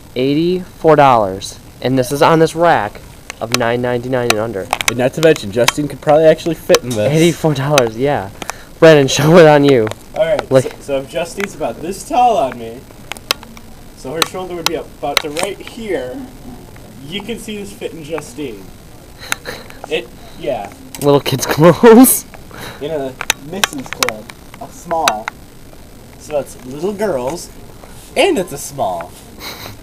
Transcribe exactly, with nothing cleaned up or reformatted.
eighty-four dollars, and this is on this rack of nine ninety-nine and under. And not to mention, Justine could probably actually fit in this. eighty-four dollars, yeah. Brandon, show it on you. Alright, Like, so, so if Justine's about this tall on me, so her shoulder would be about to right here, you can see this fit in Justine. It, yeah. little kids' clothes. In a Missus Club, a small. So it's little girls, and it's a small.